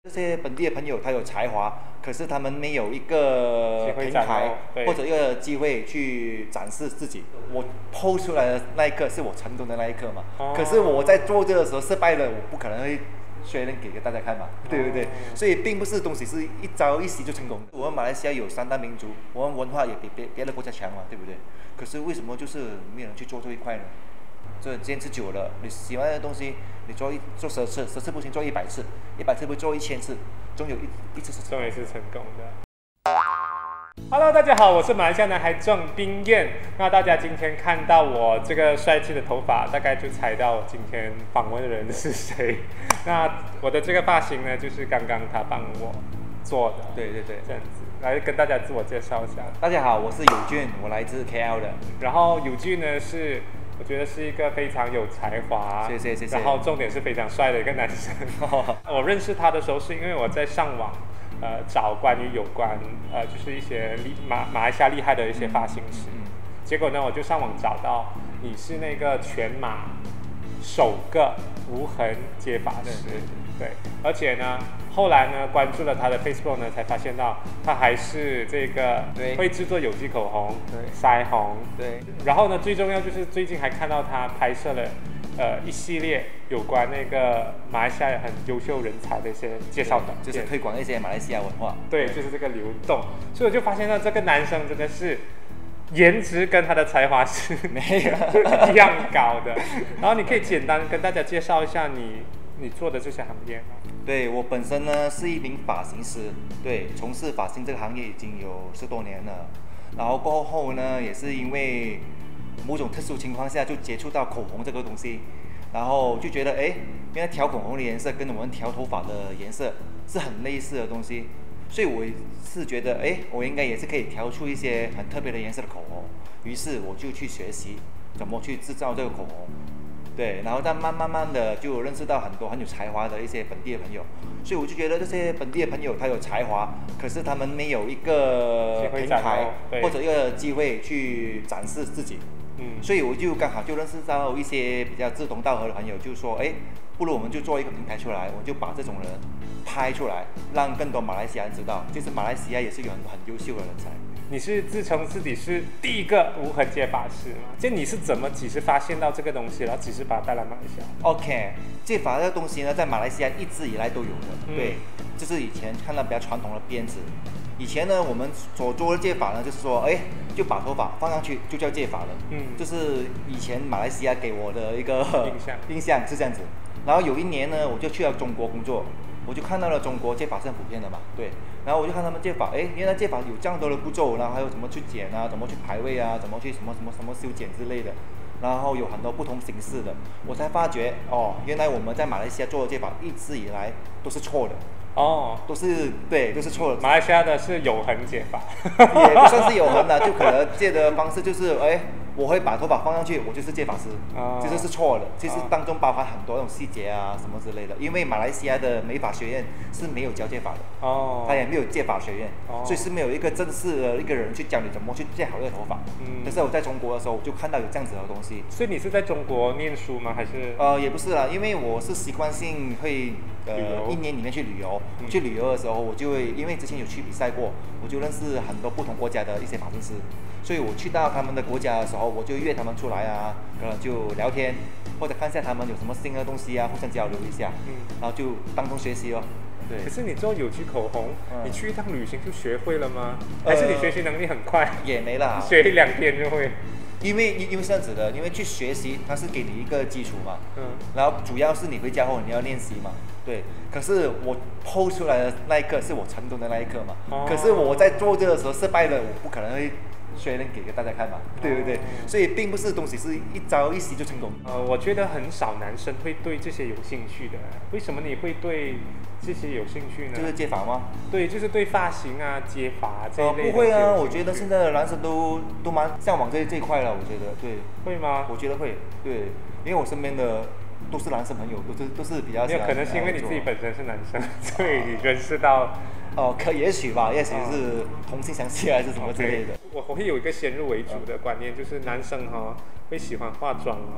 这些本地的朋友他有才华，可是他们没有一个平台或者一个机会去展示自己。我 PO 出来的那一刻是我成功的那一刻嘛，可是我在做这个时候失败了，我不可能会学人给大家看嘛，对不对？所以并不是东西是一朝一夕就成功。我们马来西亚有3大民族，我们文化也比别的国家强嘛，对不对？可是为什么就是没有人去做这一块呢？这坚持久了，你喜欢的东西，你做10次，10次不行做100次，100次不做1000次，终有一次是终于是成功的。Hello， 大家好，我是马来西亚男孩郑彬彦。那大家今天看到我这个帅气的头发，大概就猜到我今天访问的人是谁。那我的这个发型呢，就是刚刚他帮我做的。对，这样子。来跟大家自我介绍一下。 大家好，我是友俊，我来自 KL 的。 然后友俊呢是。我觉得是一个非常有才华， 谢谢。 然后重点是非常帅的一个男生。我认识他的时候是因为我在上网，找有关就是一些马来西亚厉害的一些发型师。结果呢，我就上网找到你是那个全马首个无痕接发师，对，而且呢。后来呢，关注了他的 Facebook 呢，才发现到他还是这个会制作有机口红、腮红，对。然后呢，最重要就是最近还看到他拍摄了一系列有关那个马来西亚很优秀人才的一些介绍的， 就是推广一些马来西亚文化。 对，就是这个流动。所以我就发现到这个男生真的是颜值跟他的才华是没有一样高的。然后你可以简单跟大家介绍一下你做的这些行业吗？ 对，我本身呢是一名发型师，对，从事发型这个行业已经有10多年了。然后过后呢，也是因为某种特殊情况下就接触到口红这个东西，然后就觉得原来调口红的颜色跟我们调头发的颜色是很类似的东西，所以我是觉得我应该也是可以调出一些很特别的颜色的口红。于是我就去学习怎么去制造这个口红。对，然后再慢慢的就认识到很多很有才华的一些本地的朋友，所以我就觉得这些本地的朋友他有才华，可是他们没有一个平台或者一个机会去展示自己。所以我就刚好就认识到一些比较志同道合的朋友，就说不如我们就做一个平台出来，我就把这种人拍出来，让更多马来西亚人知道，其实马来西亚也是有很优秀的人才。 你是自称自己是第一个无痕接发师吗？就你是几时发现到这个东西，然后几时把它带来马来西亚 ？OK， 接发这个东西呢，在马来西亚一直以来都有的。对，就是以前看到比较传统的辫子。以前呢，我们所做的接发呢，就是说，就把头发放上去就叫接发了。就是以前马来西亚给我的一个印象是这样子。然后有一年呢，我就去了中国工作。我就看到了中国接发是很普遍的嘛，对，然后我就看他们接发，原来接发有这样多的步骤，然后还有怎么去剪啊，怎么去排位啊，怎么去什么修剪之类的，然后有很多不同形式的，我才发觉原来我们在马来西亚做的接发一直以来都是错的。都是错的。 马来西亚的是有痕接发， 也不算是有痕的，就可能接的方式就是我会把头发放上去，我就是接发师，其实是错的。其实当中包含很多那种细节啊什么之类的。因为马来西亚的美发学院是没有教接发的，他也没有接发学院，所以是没有一个正式的一个人去教你怎么去接好一个头发。但是我在中国的时候，我就看到有这样子的东西。 所以你是在中国念书吗？还是？ 也不是啦，因为我是习惯性会1年里面去旅游。去旅游的时候，我就会因为之前有去比赛过，我就认识很多不同国家的一些发型师，所以我去到他们的国家的时候，我就约他们出来啊，可能就聊天，或者看一下他们有什么新的东西啊，互相交流一下，然后就当中学习哦。对。 可是你做有机口红，你去一趟旅行就学会了吗？还是你学习能力很快？ 也没啦， 学1-2天就会。 因为是这样子的，因为去学习它是给你一个基础嘛，然后主要是你回家后你要练习嘛，对。可是我 PO 出来的那一刻是我成功的那一刻嘛，可是我在做这个时候失败了，我不可能会学人给大家看嘛，对不对？所以并不是东西是一朝一夕就成功。 我觉得很少男生会对这些有兴趣的，为什么你会对这些有兴趣呢？ 就是接发吗？ 对，就是对发型啊、接发这一类的。 不会啊，我觉得现在的男生都蛮向往这一块了，我觉得对。 会吗？ 我觉得会，对，因为我身边的都是男生朋友，都是比较喜欢。 可能是因为你自己本身是男生，所以你认识到。 也许吧，也许是同性相吸还是什么之类的。 我会有一个先入为主的观念，就是男生会喜欢化妆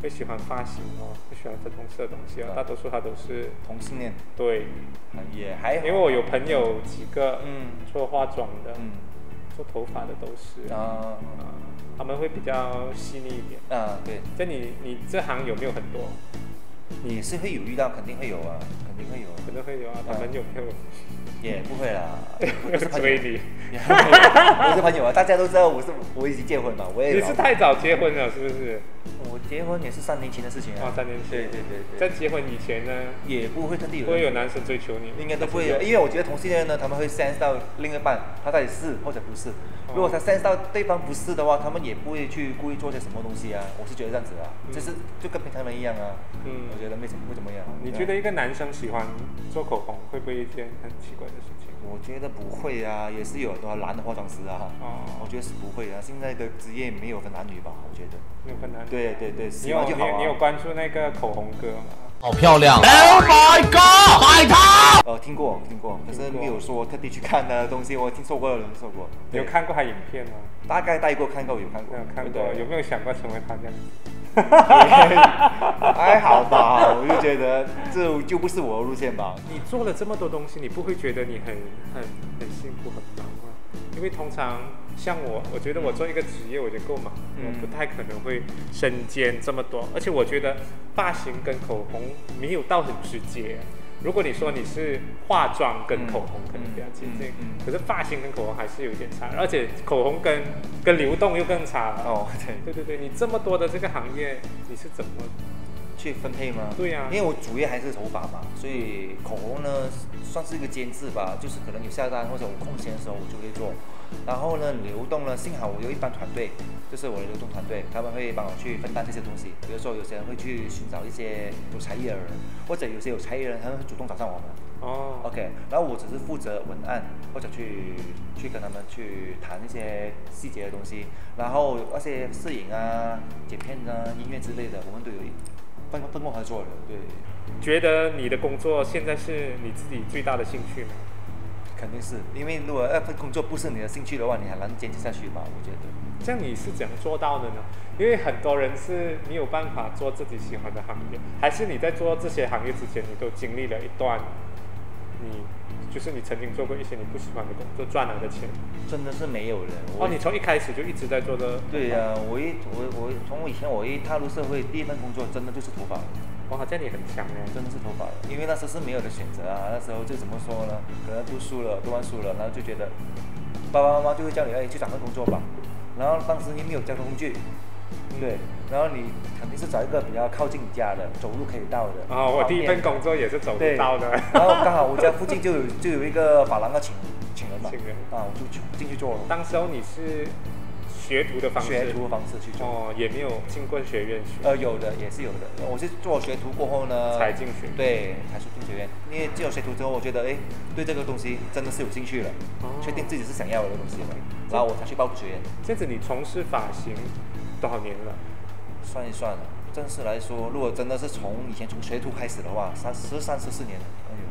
会喜欢发型哦，会喜欢粉红色的东西大多数他都是同性恋。 对， 也还好。 因为我有朋友几个，做化妆的，做头发的都是，他们会比较细腻一点。 对。 在你这行有没有很多？ 你是会有遇到，肯定会有啊，肯定会有。 肯定会有啊，他们有没有？ 也不会啦，不是朋友。 追你， 不是朋友啊，大家都知道我已经结婚嘛，我也。 你是太早结婚了，是不是？ 我结婚也是3年前的事情啊。 3年前。对。在结婚以前呢， 也不会特地不会有男生追求你， 应该都不会有，因为我觉得同性恋呢，他们会 sense 到另一半他到底是或者不是。如果他 sense 到对方不是的话，他们也不会去故意做些什么东西啊。我是觉得这样子啊，就跟平常人一样啊。我觉得不怎么样。 你觉得一个男生喜欢做口红，会不会一件很奇怪的事情？ 我觉得不会啊，也是有很多男的化妆师啊。我觉得是不会啊，现在的职业没有分男女吧？我觉得。 没有分男女。 对，喜欢就好啊。 你有关注那个口红哥吗？ 好漂亮 ！Oh my god！ 海涛。 听过，可是没有说特地去看的东西，我听说过。 你有看过他影片吗？ 大概带过，看过，有看过。 有没有想过成为他这样？ 还好吧，我就觉得这就不是我的路线吧。 你做了这么多东西，你不会觉得你很辛苦很忙吗？因为通常像我觉得我做一个职业我就够忙，我不太可能会身兼这么多，而且我觉得发型跟口红没有到很直接。如果你说你是化妆跟口红可能比较接近，可是发型跟口红还是有一点差，而且口红跟流动又更差。对，你这么多的这个行业，你是怎么去分配吗？ 对呀， 因为我主业还是头发嘛，所以口红呢算是一个兼职吧，就是可能有下单或者我空闲的时候我就会做。然后呢，流动呢，幸好我有一班团队，就是我的流动团队，他们会帮我去分担这些东西。比如说，有些人会去寻找一些有才艺的人，或者有些有才艺的人，他们会主动找上我们。OK， 然后我只是负责文案，或者去跟他们去谈一些细节的东西，然后那些摄影啊、剪片啊、音乐之类的，我们都有分工合作的。对。 觉得你的工作现在是你自己最大的兴趣吗？ 肯定是，因为如果那份工作不是你的兴趣的话，你很难坚持下去吧？我觉得。 这样你是怎样做到的呢？因为很多人是没有办法做自己喜欢的行业，还是你在做这些行业之前，你都经历了一段，就是你曾经做过一些你不喜欢的工作，赚来的钱？真的是没有人。 你从一开始就一直在做的？ 对呀，我从以前我一踏入社会，第一份工作真的就是头发。 哇，这样你很强哎！ 真的是头发的，因为那时候是没有的选择啊。那时候就怎么说呢？可能读完书了，然后就觉得爸爸妈妈就会叫你去找份工作吧。然后当时你没有交通工具，对，然后你肯定是找一个比较靠近你家的，走路可以到的。 我第一份工作也是走路到的。 然后刚好我家附近就有一个发廊要请人嘛，我就进去做了。 当时候你是学徒的方式去做， 也没有进过学院学。 有的也是有的。我是做学徒过后呢， 才进学。 对，才进学院。因为进了学徒之后，我觉得对这个东西真的是有兴趣了，确定自己是想要的东西了，然后我才去报学院。 这样子你从事发型多少年了？ 算一算，正式来说，如果真的是从学徒开始的话，34年了。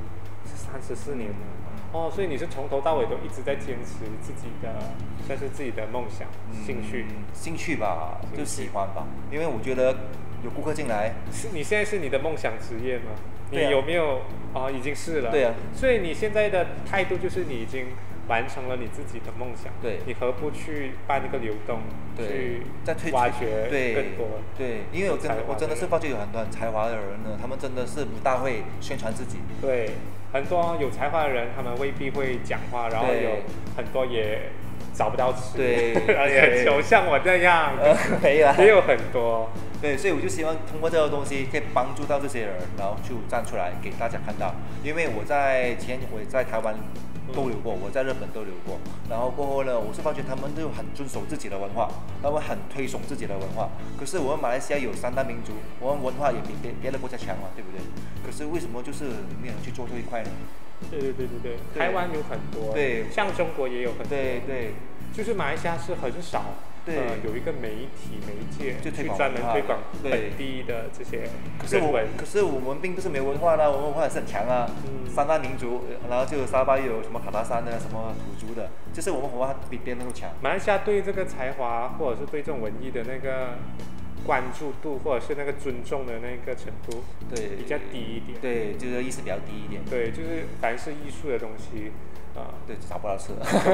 34年了。所以你是从头到尾都一直在坚持自己的，算是自己的梦想、 兴趣吧，就喜欢吧。因为我觉得有顾客进来， 你现在是你的梦想职业吗？你有没有已经是了。 对啊。 所以你现在的态度就是你已经完成了你自己的梦想。 对。 你何不去办一个流动，去挖掘更多？ 对，因为我真的是发觉有很多很才华的人呢，他们真的是不大会宣传自己。 对。很多有才华的人，他们未必会讲话，然后有很多也找不到吃， 对， 也就像我这样，也有很多。 对，所以我就希望通过这个东西可以帮助到这些人，然后就站出来给大家看到。因为我也在台湾都留过，我在日本都留过，然后过后呢，我是发觉他们都很遵守自己的文化，他们很推崇自己的文化。可是我们马来西亚有3大民族，我们文化也比别的国家强嘛，对不对？可是为什么就是没有人去做这一块呢？ 对，台湾有很多，对，像中国也有很多， 对， 就是马来西亚是很少。有一个媒介就专门推广本地的这些人文。 可是我们并不是没有文化啦，我们文化也是很强啊。3大民族，然后就有沙巴有什么卡达山的，什么土族的，就是我们文化比别人都强。 马来西亚对这个才华或者是对这种文艺的那个关注度或者是那个尊重的那个程度， 对， 比较低一点。 对，就是意识比较低一点。 对，就是凡是艺术的东西， 对，找不到吃。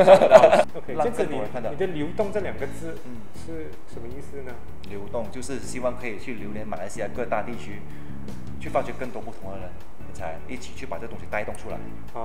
OK， 这个你的流动这2个字，是什么意思呢？ 流动就是希望可以去流连马来西亚各大地区，去发掘更多不同的人才，一起去把这东西带动出来。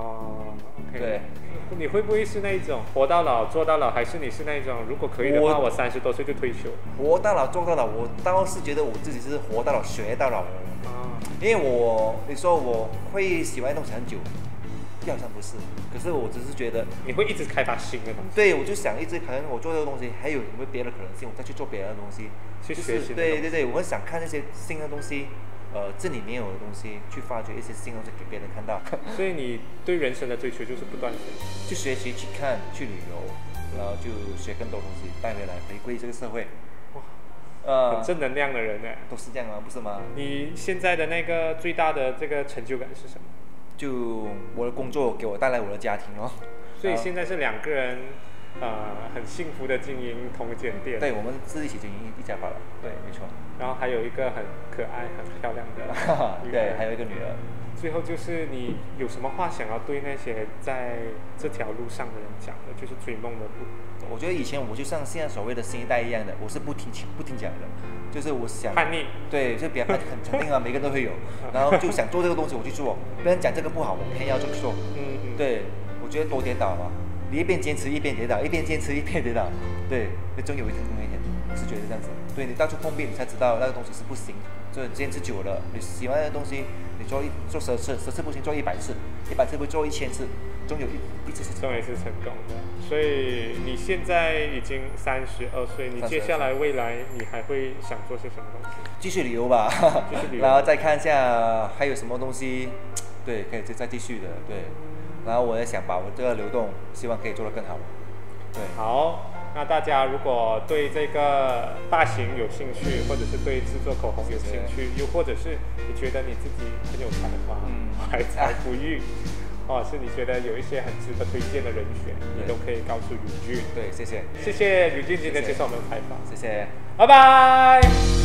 OK。 对。 你会不会是那一种活到老做到老，还是你是那一种如果可以的话，我30多岁就退休？活到老做到老，我倒是觉得我自己是活到老学到老。因为你说我会喜欢的东西很久。好像不是，可是我只是觉得你会一直开发新的东西。 对，我就想一直可能我做这个东西还有没有别的可能性，我再去做别的东西， 去学习。 对，我很想看那些新的东西，这里面有的东西，去发掘一些新东西给别人看到。 所以你对人生的追求就是不断去学习、去看、去旅游，然后就学更多东西带回来，回归这个社会。 很正能量的人呢， 都是这样啊，不是吗？ 你现在的那个最大的这个成就感是什么？ 就我的工作给我带来我的家庭咯。 所以现在是2个人，很幸福的经营同一间店。 对，我们是一起经营一家吧了。对，没错。 然后还有一个很可爱、很漂亮的对，还有一个女儿。 最后就是你有什么话想要对那些在这条路上的人讲的，就是追梦的路？ 我觉得以前我就像现在所谓的新一代一样的，我是不听讲的，就是我想叛逆， 对，就比较很肯定啊，每个人都会有，然后就想做这个东西我去做，别人讲这个不好，我偏要去做。对，我觉得多跌倒嘛，你一边坚持一边跌倒，一边坚持一边跌倒，对，总有一天那一天，我是觉得这样子。对，你到处碰壁，你才知道那个东西是不行，所以坚持久了，你喜欢的东西，你做10次，10次不行做100次，100次不做1000次。终有一次是成功的，所以你现在已经32岁，你接下来未来你还会想做些什么东西？ 继续旅游吧，然后再看一下还有什么东西，对，可以再继续的，对。然后我也想把我这个流动，希望可以做得更好。对， 好，那大家如果对这个发型有兴趣，或者是对制作口红有兴趣，又或者是你觉得你自己很有才华，怀才不遇。或者是你觉得有一些很值得推荐的人选，你都可以告诉Eugene。 对，谢谢。 谢谢Eugene今天接受我们的采访。 谢谢。 拜拜。